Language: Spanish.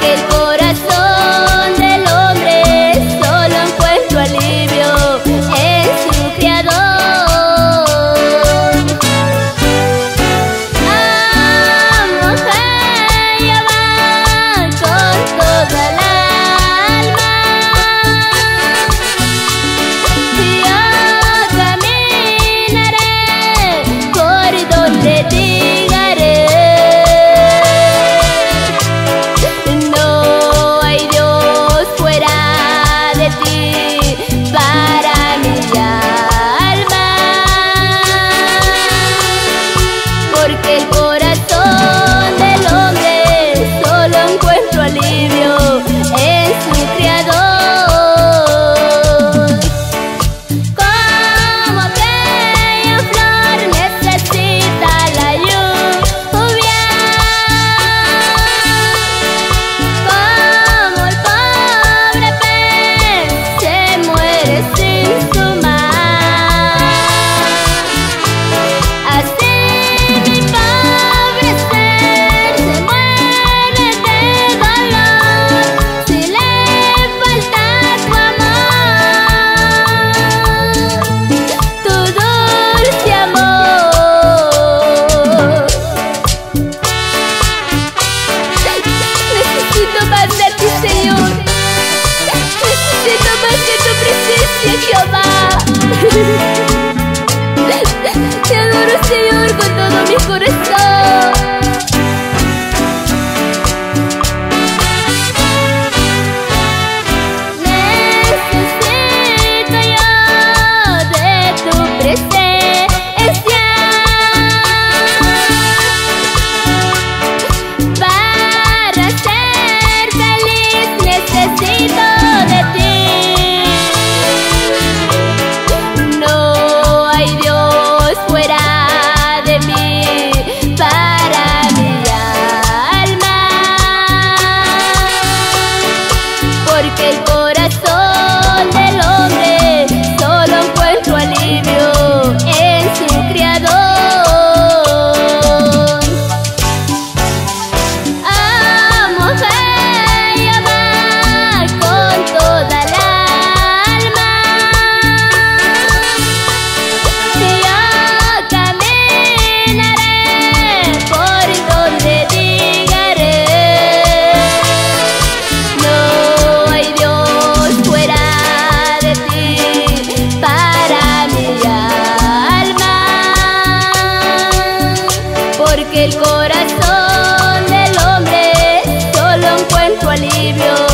porque el corazón del hombre solo encuentra alivio en su Creador. Amo a Jehová con toda el alma, y yo caminaré por donde digaré. No hay Dios fuera de ti para mi alma, porque el corazón del hombre solo encuentro alivio en su Creador. Como aquella flor necesita la lluvia, como el pobre pez se muere sin su mar, así mi pobre ser se muere de dolor si le falta tu amor, tu dulce amor. Necesito más de ti, Señor. Necesito más de tu presencia, Jehová. Te adoro, Señor, con todo mi corazón. Necesito yo de tu presencia para ser feliz. Necesito de ti. No hay Dios fuera de mí para mi alma, porque el corazón del hombre solo encuentro alivio en su Creador. Amo a Jehová con toda el alma, y yo caminaré por donde digaré. No hay Dios fuera de ti para mi alma, porque el corazón del hombre solo encuentro alivio